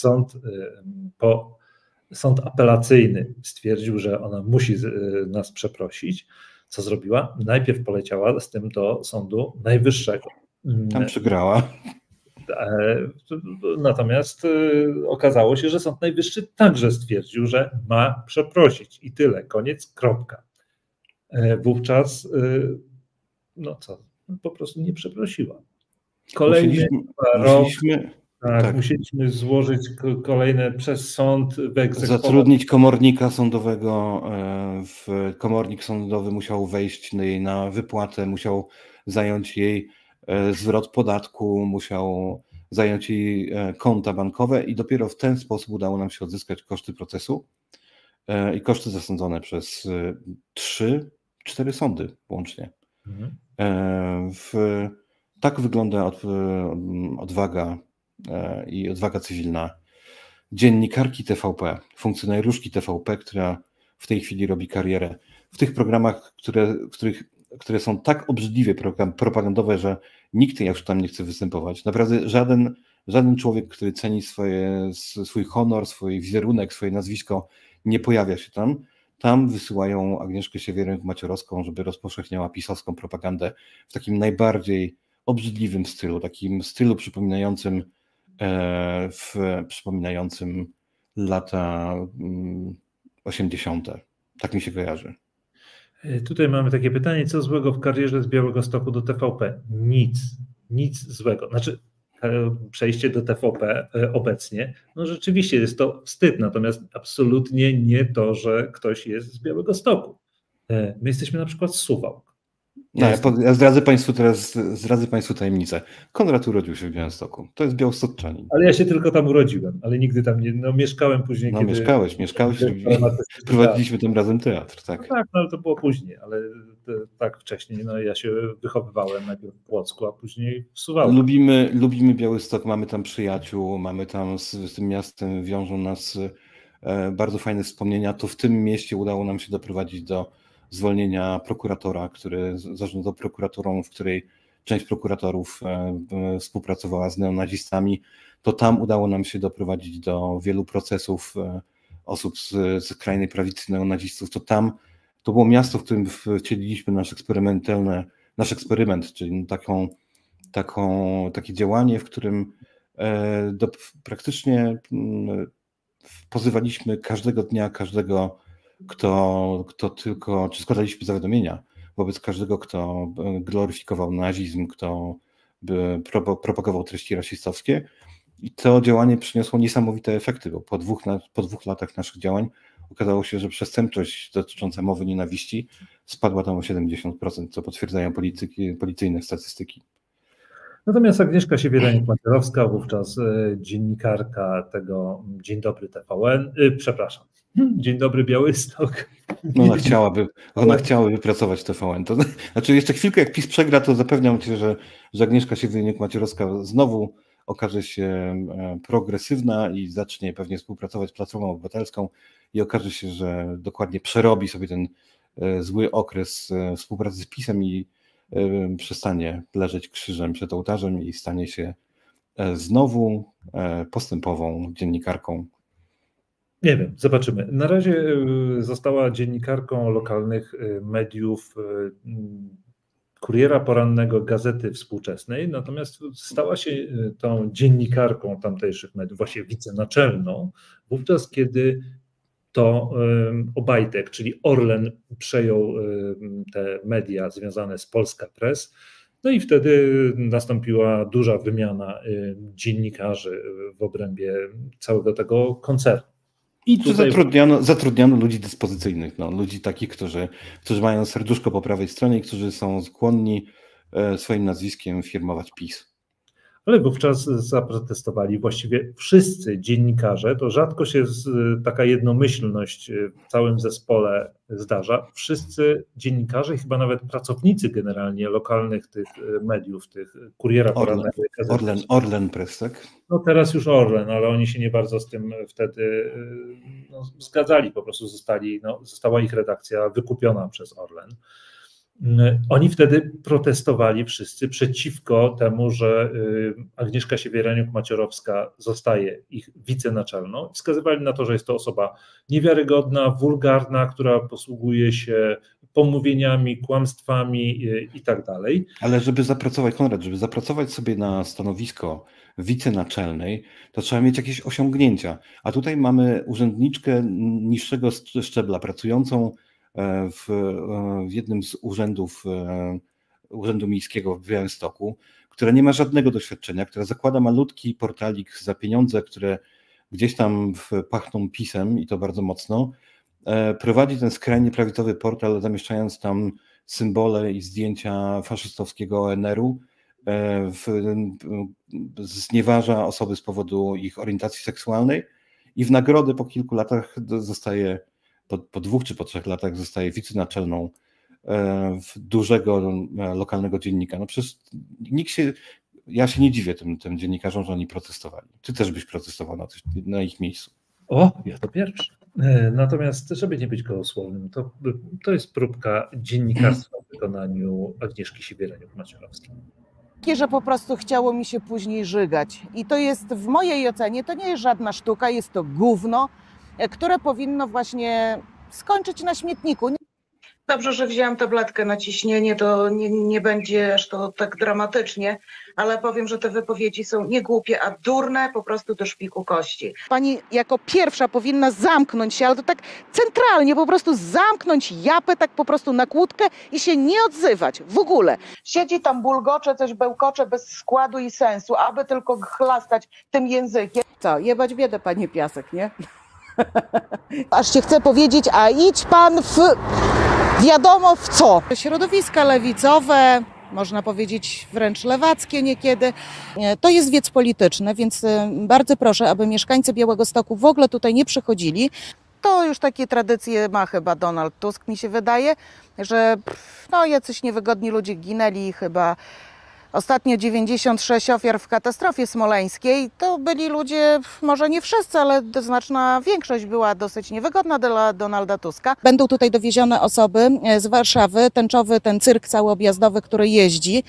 sąd apelacyjny stwierdził, że ona musi nas przeprosić, co zrobiła? Najpierw poleciała z tym do Sądu Najwyższego. Tam przegrała. Natomiast okazało się, że Sąd Najwyższy także stwierdził, że ma przeprosić i tyle, koniec, kropka. Wówczas, no co, po prostu nie przeprosiła. Musieliśmy złożyć kolejne przez sąd wyegzekwować. Zatrudnić komornika sądowego. Komornik sądowy musiał wejść na wypłatę, musiał zająć jej zwrot podatku, musiał zająć jej konta bankowe i dopiero w ten sposób udało nam się odzyskać koszty procesu i koszty zasądzone przez 3-4 sądy łącznie. Tak wygląda odwaga i odwaga cywilna dziennikarki TVP, funkcjonariuszki TVP, która w tej chwili robi karierę w tych programach, które są tak obrzydliwie propagandowe, że nikt już tam nie chce występować. Naprawdę żaden człowiek, który ceni swój honor, swój wizerunek, swoje nazwisko, nie pojawia się tam. Tam wysyłają Agnieszkę Siewieranik-Maciorowską, żeby rozpowszechniała pisowską propagandę w takim najbardziej obrzydliwym stylu, takim stylu przypominającym lata 80. Tak mi się kojarzy. Tutaj mamy takie pytanie, co złego w karierze z Białegostoku do TVP? Nic złego. Znaczy przejście do TVP obecnie, no rzeczywiście jest to wstyd, natomiast absolutnie nie to, że ktoś jest z Białegostoku. My jesteśmy na przykład z Suwałk. Ja zdradzę Państwu tajemnicę. Konrad urodził się w Białymstoku. To jest białostoczanin. Ale ja się tylko tam urodziłem, ale nigdy tam nie, mieszkałem później. No mieszkałeś. Prowadziliśmy tam razem teatr, tak. No tak, no, ale to było później, ale tak wcześniej, no ja się wychowywałem najpierw w Płocku, a później w Suwałkach. Lubimy Białystok, mamy tam przyjaciół, mamy tam z tym miastem wiążą nas bardzo fajne wspomnienia. To w tym mieście udało nam się doprowadzić do zwolnienia prokuratora, który zarządzał prokuraturą, w której część prokuratorów współpracowała z neonazistami. To tam udało nam się doprowadzić do wielu procesów osób z skrajnej prawicy neonazistów. To było miasto, w którym wcieliliśmy nasz eksperyment, czyli takie działanie, w którym praktycznie pozywaliśmy każdego dnia, kto tylko, czy składaliśmy zawiadomienia wobec każdego, kto gloryfikował nazizm, kto propagował treści rasistowskie. I to działanie przyniosło niesamowite efekty, bo po dwóch latach naszych działań okazało się, że przestępczość dotycząca mowy nienawiści spadła tam o 70%, co potwierdzają policyjne statystyki. Natomiast Agnieszka Siewieranik-Maciorowska, wówczas dziennikarka tego Dzień Dobry TVN, przepraszam, Dzień Dobry Białystok. No ona chciałaby wypracować TVN. To znaczy jeszcze chwilkę, jak PiS przegra, to zapewniam Cię, że Agnieszka Siewieranik-Maciorowska znowu okaże się progresywna i zacznie pewnie współpracować z Platformą Obywatelską i okaże się, że dokładnie przerobi sobie ten zły okres współpracy z PiS-em i przestanie leżeć krzyżem przed ołtarzem i stanie się znowu postępową dziennikarką. Nie wiem, zobaczymy. Na razie została dziennikarką lokalnych mediów Kuriera Porannego Gazety Współczesnej, natomiast stała się tą dziennikarką tamtejszych mediów, właśnie wicenaczelną, wówczas kiedy to Obajtek, czyli Orlen, przejął te media związane z Polska Press, no i wtedy nastąpiła duża wymiana dziennikarzy w obrębie całego tego koncernu. I tutaj zatrudniano ludzi dyspozycyjnych, ludzi takich, którzy mają serduszko po prawej stronie i którzy są skłonni swoim nazwiskiem firmować PiS. Ale wówczas zaprotestowali właściwie wszyscy dziennikarze. To rzadko się taka jednomyślność w całym zespole zdarza. Wszyscy dziennikarze i chyba nawet pracownicy generalnie lokalnych tych mediów, tych Kuriera Porannego. Orlen Press, tak? No teraz już Orlen, ale oni się nie bardzo z tym wtedy zgadzali. Po prostu została ich redakcja wykupiona przez Orlen. Oni wtedy protestowali wszyscy przeciwko temu, że Agnieszka Siewiereniuk-Maciorowska zostaje ich wicenaczelną. Wskazywali na to, że jest to osoba niewiarygodna, wulgarna, która posługuje się pomówieniami, kłamstwami i tak dalej. Ale żeby zapracować sobie na stanowisko wicenaczelnej, to trzeba mieć jakieś osiągnięcia. A tutaj mamy urzędniczkę niższego szczebla, pracującą w jednym z Urzędu Miejskiego w Białymstoku, która nie ma żadnego doświadczenia, która zakłada malutki portalik za pieniądze, które gdzieś tam pachną PiS-em i to bardzo mocno, prowadzi ten skrajnie prawicowy portal, zamieszczając tam symbole i zdjęcia faszystowskiego ONR-u, znieważa osoby z powodu ich orientacji seksualnej i w nagrodę po kilku latach zostaje, po 2 czy po 3 latach zostaje wicenaczelną dużego lokalnego dziennika. No przecież ja się nie dziwię tym dziennikarzom, że oni protestowali. Ty też byś protestował na ich miejscu. Ja to pierwszy. Natomiast, żeby nie być gołosłownym, to jest próbka dziennikarstwa w wykonaniu Agnieszki Siewiereniuk-Maciorowskiej. Że po prostu chciało mi się później żygać. I to jest w mojej ocenie, to nie jest żadna sztuka, jest to gówno, które powinno właśnie skończyć na śmietniku. Dobrze, że wzięłam tabletkę na ciśnienie, to nie będzie aż to tak dramatycznie, ale powiem, że te wypowiedzi są nie głupie, a durne po prostu do szpiku kości. Pani jako pierwsza powinna zamknąć się, ale to tak centralnie, po prostu zamknąć japę tak po prostu na kłódkę i się nie odzywać w ogóle. Siedzi tam, bulgocze, coś bełkocze bez składu i sensu, aby tylko chlastać tym językiem. Co, jebać biedę, panie Piasek, nie? Aż się chce powiedzieć, a idź pan w wiadomo w co. Środowiska lewicowe, można powiedzieć wręcz lewackie niekiedy, to jest wiec polityczny, więc bardzo proszę, aby mieszkańcy Białegostoku w ogóle tutaj nie przychodzili. To już takie tradycje ma chyba Donald Tusk, mi się wydaje, że jacyś niewygodni ludzie ginęli chyba. Ostatnio 96 ofiar w katastrofie smoleńskiej to byli ludzie, może nie wszyscy, ale znaczna większość była dosyć niewygodna dla Donalda Tuska. Będą tutaj dowiezione osoby z Warszawy, ten cyrk cały objazdowy, który jeździ.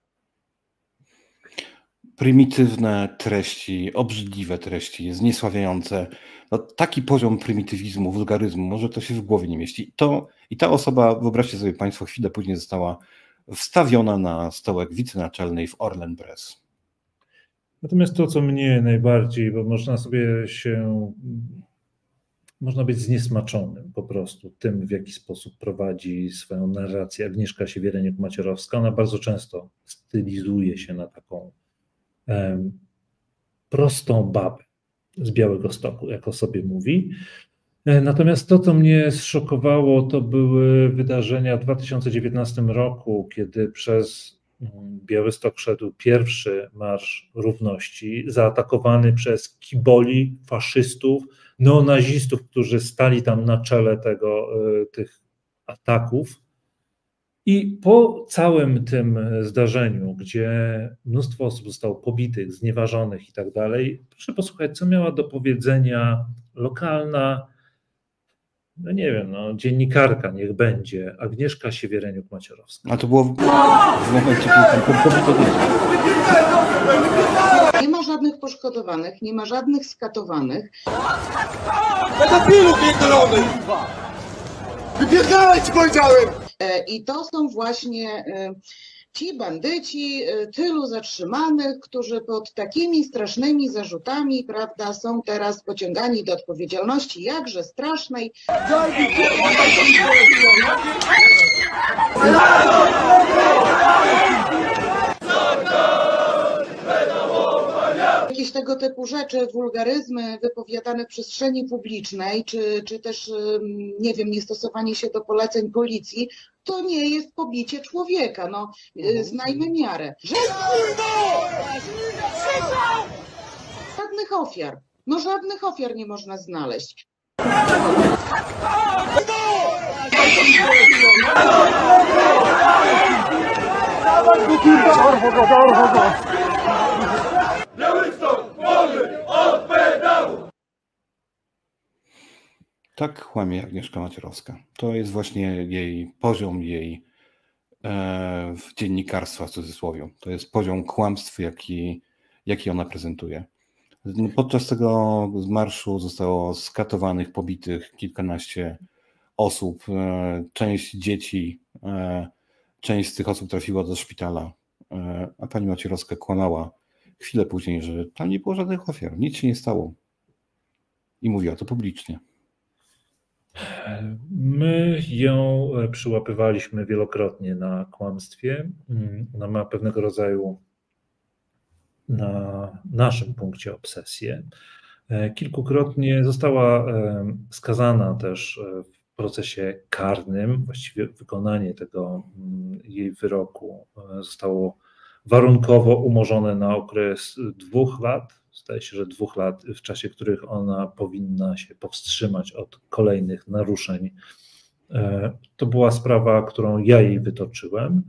Prymitywne treści, obrzydliwe treści, zniesławiające. Taki poziom prymitywizmu, wulgaryzmu, może to się w głowie nie mieści. I ta osoba, wyobraźcie sobie Państwo, chwilę później została wstawiona na stołek wicenaczelnej w Orlen Press. Natomiast to, co mnie najbardziej, bo można być zniesmaczonym po prostu tym, w jaki sposób prowadzi swoją narrację Agnieszka Siewiereniuk-Maciorowska. Ona bardzo często stylizuje się na taką prostą babę z Białegostoku, jak o sobie mówi. Natomiast to, co mnie zszokowało, to były wydarzenia w 2019 roku, kiedy przez Białystok szedł pierwszy Marsz Równości, zaatakowany przez kiboli, faszystów, neonazistów, którzy stali tam na czele tych ataków. I po całym tym zdarzeniu, gdzie mnóstwo osób zostało pobitych, znieważonych i tak dalej, proszę posłuchać, co miała do powiedzenia lokalna, dziennikarka, niech będzie, Agnieszka Siewiereniuk-Maciorowska. A to było w momencie, kiedy tam pobito ludzi. Nie ma żadnych poszkodowanych, nie ma żadnych skatowanych. Pedofilu pierdolony! Wypierdalaj ci powiedziałem! I to są właśnie ci bandyci, tylu zatrzymanych, którzy pod takimi strasznymi zarzutami, prawda, są teraz pociągani do odpowiedzialności jakże strasznej. Jakieś tego typu rzeczy, wulgaryzmy wypowiadane w przestrzeni publicznej, czy też, nie wiem, niestosowanie się do poleceń policji, to nie jest pobicie człowieka. No, znajmy miarę. Żadnych ofiar. No żadnych ofiar nie można znaleźć. Tak kłamie Agnieszka Macierowska. To jest właśnie jej poziom, jej dziennikarstwa w cudzysłowie. To jest poziom kłamstw, jaki ona prezentuje. Podczas tego marszu zostało skatowanych, pobitych kilkanaście osób. Część dzieci, część z tych osób trafiła do szpitala, a pani Macierowska kłamała chwilę później, że tam nie było żadnych ofiar, nic się nie stało. I mówiła to publicznie. My ją przyłapywaliśmy wielokrotnie na kłamstwie. Ona ma pewnego rodzaju na naszym punkcie obsesję. Kilkukrotnie została skazana też w procesie karnym. Właściwie wykonanie tego jej wyroku zostało warunkowo umorzone na okres 2 lat. Zdaje się, że 2 lat, w czasie których ona powinna się powstrzymać od kolejnych naruszeń. To była sprawa, którą ja jej wytoczyłem.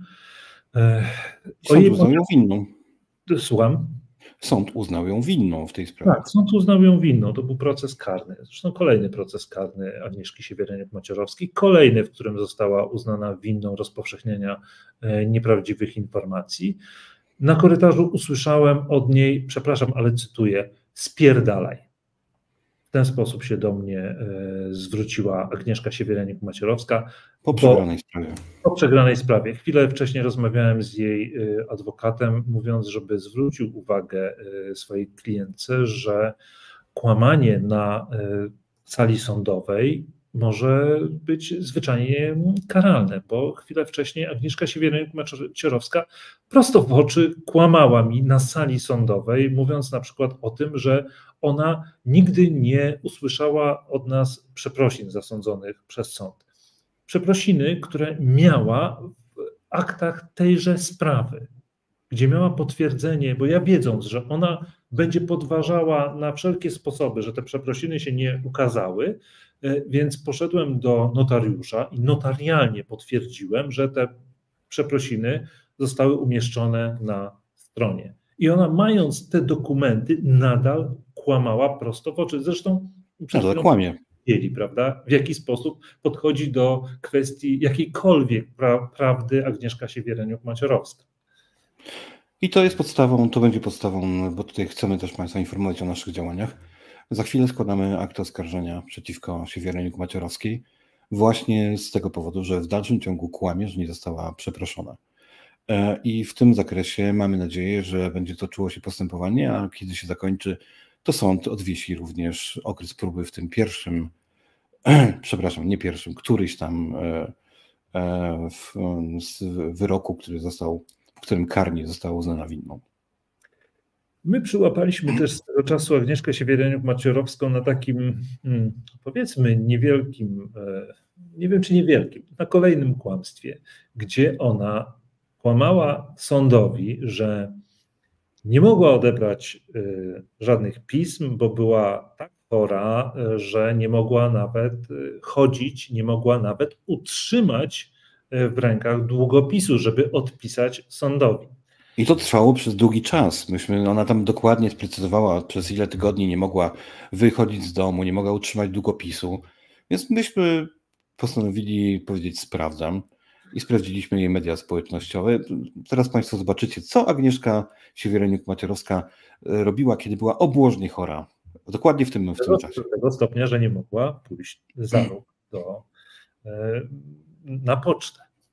Sąd uznał ją winną. Słucham? Sąd uznał ją winną w tej sprawie. Tak, sąd uznał ją winną. To był proces karny. Zresztą kolejny proces karny Agnieszki Siewiereniuk-Macierowskiej. Kolejny, w którym została uznana winną rozpowszechniania nieprawdziwych informacji. Na korytarzu usłyszałem od niej, przepraszam, ale cytuję, spierdalaj. W ten sposób się do mnie zwróciła Agnieszka Siewiereniuk-Macierowska. Po przegranej sprawie. Po przegranej sprawie. Chwilę wcześniej rozmawiałem z jej adwokatem, mówiąc, żeby zwrócił uwagę swojej klientce, że kłamanie na sali sądowej może być zwyczajnie karalne, bo chwilę wcześniej Agnieszka Siewiereniuk-Macierowska prosto w oczy kłamała mi na sali sądowej, mówiąc na przykład o tym, że ona nigdy nie usłyszała od nas przeprosin zasądzonych przez sąd. Przeprosiny, które miała w aktach tejże sprawy, gdzie miała potwierdzenie, bo ja wiedząc, że ona będzie podważała na wszelkie sposoby, że te przeprosiny się nie ukazały, więc poszedłem do notariusza i notarialnie potwierdziłem, że te przeprosiny zostały umieszczone na stronie. I ona, mając te dokumenty, nadal kłamała prosto w oczy. Zresztą nadal kłamie. Prawda? W jaki sposób podchodzi do kwestii jakiejkolwiek prawdy Agnieszka Siewiereniuk-Macierowska. I to jest podstawą, to będzie podstawą, bo tutaj chcemy też Państwa informować o naszych działaniach. Za chwilę składamy akt oskarżenia przeciwko Siewiereniuk-Macierowskiej właśnie z tego powodu, że w dalszym ciągu kłamie, że nie została przeproszona. I w tym zakresie mamy nadzieję, że będzie toczyło się postępowanie, a kiedy się zakończy, to sąd odwiesi również okres próby w tym pierwszym, przepraszam, nie pierwszym, któryś tam z wyroku, w którym karnie została uznana winną. My przyłapaliśmy też z tego czasu Agnieszkę Siewiereniuk-Macierowską na takim, powiedzmy, niewielkim, nie wiem czy niewielkim, na kolejnym kłamstwie, gdzie ona kłamała sądowi, że nie mogła odebrać żadnych pism, bo była tak chora, że nie mogła nawet chodzić, nie mogła nawet utrzymać w rękach długopisu, żeby odpisać sądowi. I to trwało przez długi czas. Ona tam dokładnie sprecyzowała, przez ile tygodni nie mogła wychodzić z domu, nie mogła utrzymać długopisu. Więc myśmy postanowili powiedzieć sprawdzam i sprawdziliśmy jej media społecznościowe. Teraz Państwo zobaczycie, co Agnieszka Siewiereniuk-Macierowska robiła, kiedy była obłożnie chora. Dokładnie w tym czasie. Do tego stopnia, że nie mogła pójść za róg na pocztę.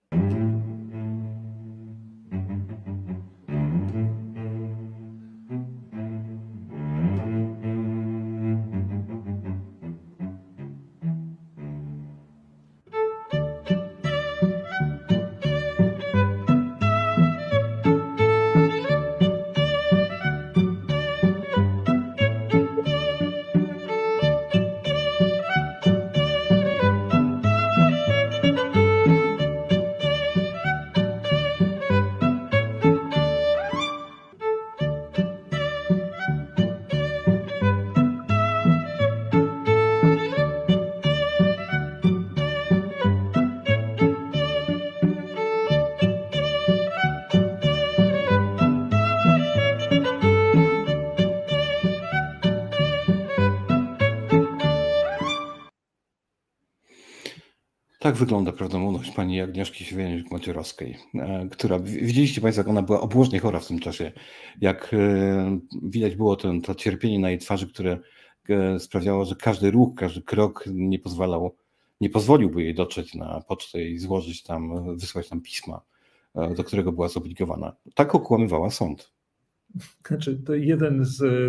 Tak wygląda prawdomówność pani Agnieszki Siewiernik-Macierowskiej, która, widzieliście Państwo, jak ona była obłożnie chora w tym czasie, jak widać było to cierpienie na jej twarzy, które sprawiało, że każdy ruch, każdy krok nie pozwoliłby jej dotrzeć na pocztę i złożyć tam, wysłać tam pisma, do którego była zobligowana. Tak okłamywała sąd. Znaczy, to jeden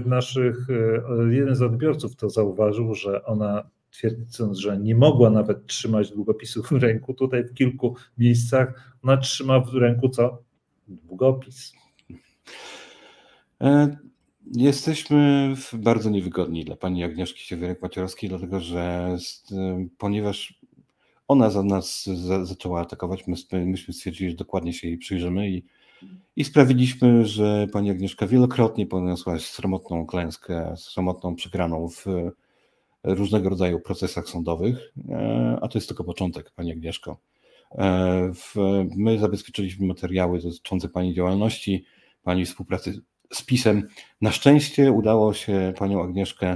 z odbiorców to zauważył, że ona, twierdząc, że nie mogła nawet trzymać długopisu w ręku, tutaj w kilku miejscach ona trzyma w ręku co? Długopis. Jesteśmy bardzo niewygodni dla pani Agnieszki Siewierek-Macierowskiej, dlatego że ponieważ ona za nas zaczęła atakować, myśmy stwierdzili, że dokładnie się jej przyjrzymy i sprawiliśmy, że pani Agnieszka wielokrotnie poniosła sromotną klęskę, sromotną przegraną w różnego rodzaju procesach sądowych, a to jest tylko początek, pani Agnieszko. My zabezpieczyliśmy materiały dotyczące pani działalności, pani współpracy z PiS-em. Na szczęście udało się panią Agnieszkę.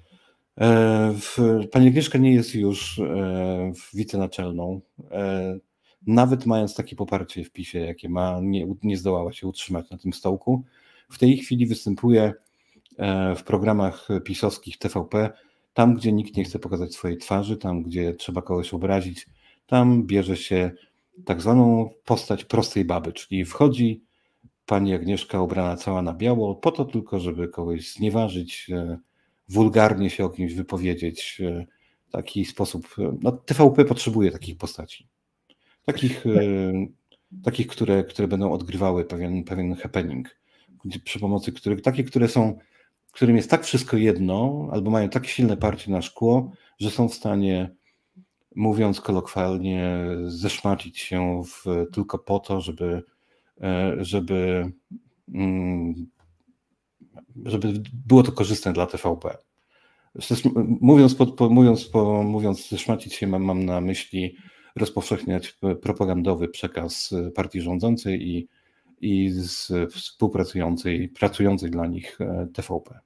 Pani Agnieszka nie jest już wicenaczelną. Nawet mając takie poparcie w PiS-ie, jakie ma, nie zdołała się utrzymać na tym stołku. W tej chwili występuje w programach pisowskich TVP, tam gdzie nikt nie chce pokazać swojej twarzy, tam gdzie trzeba kogoś obrazić, tam bierze się tak zwaną postać prostej baby, czyli wchodzi pani Agnieszka ubrana cała na biało, po to tylko, żeby kogoś znieważyć, wulgarnie się o kimś wypowiedzieć, w taki sposób. No, TVP potrzebuje takich postaci. Takich, które będą odgrywały pewien happening, przy pomocy których, którym jest tak wszystko jedno, albo mają tak silne parcie na szkło, że są w stanie, mówiąc kolokwialnie, zeszmacić się tylko po to, żeby było to korzystne dla TVP. Mówiąc zeszmacić się, mam na myśli rozpowszechniać propagandowy przekaz partii rządzącej i współpracującej, pracującej dla nich TVP.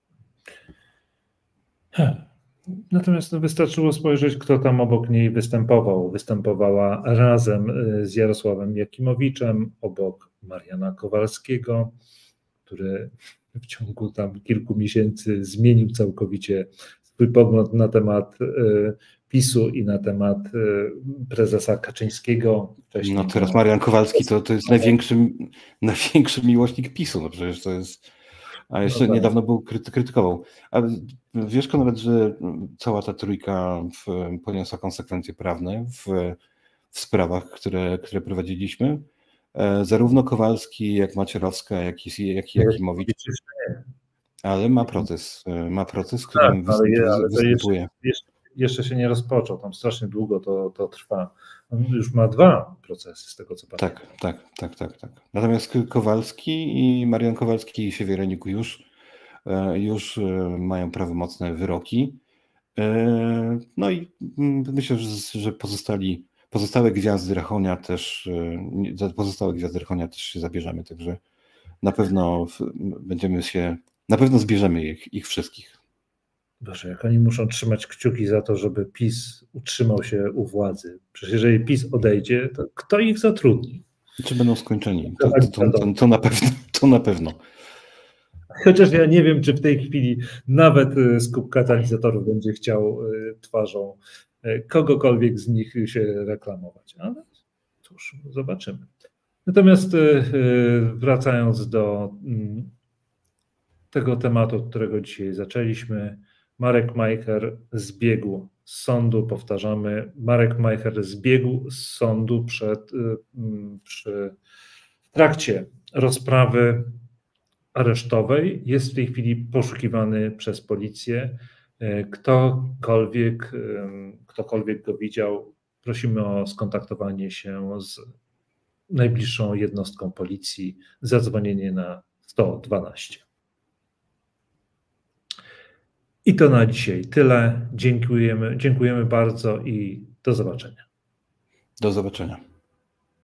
Natomiast wystarczyło spojrzeć, kto tam obok niej występował. Występowała razem z Jarosławem Jakimowiczem, obok Mariana Kowalskiego, który w ciągu tam kilku miesięcy zmienił całkowicie swój pogląd na temat PiS-u i na temat prezesa Kaczyńskiego. No teraz Marian Kowalski to jest największy miłośnik PiS-u, no przecież to jest, a jeszcze niedawno był krytykował. Ale wiesz, Konrad, że cała ta trójka poniosła konsekwencje prawne w sprawach, które prowadziliśmy. Zarówno Kowalski, jak Macierowska, jak i Jakimowicz. Ale ma proces, którym występuje. Jeszcze się nie rozpoczął, tam strasznie długo to trwa. On już ma 2 procesy, z tego co pamiętam. Tak. Natomiast Kowalski i Marian Kowalski i Siewiereniku już mają prawomocne wyroki. No i myślę, że pozostałe gwiazdy Rachonia też się zabierzemy, także na pewno zbierzemy ich wszystkich. Boże, jak oni muszą trzymać kciuki za to, żeby PiS utrzymał się u władzy. Przecież jeżeli PiS odejdzie, to kto ich zatrudni? Czy będą skończeni? To na pewno. Chociaż ja nie wiem, czy w tej chwili nawet skup katalizatorów będzie chciał twarzą kogokolwiek z nich się reklamować. Ale cóż, zobaczymy. Natomiast wracając do tego tematu, od którego dzisiaj zaczęliśmy, Marek Majcher zbiegł z sądu, powtarzamy, Marek Majcher zbiegł z sądu w trakcie rozprawy aresztowej, jest w tej chwili poszukiwany przez policję. Ktokolwiek go widział, prosimy o skontaktowanie się z najbliższą jednostką policji, zadzwonienie na 112. I to na dzisiaj tyle. Dziękujemy bardzo i do zobaczenia. Do zobaczenia.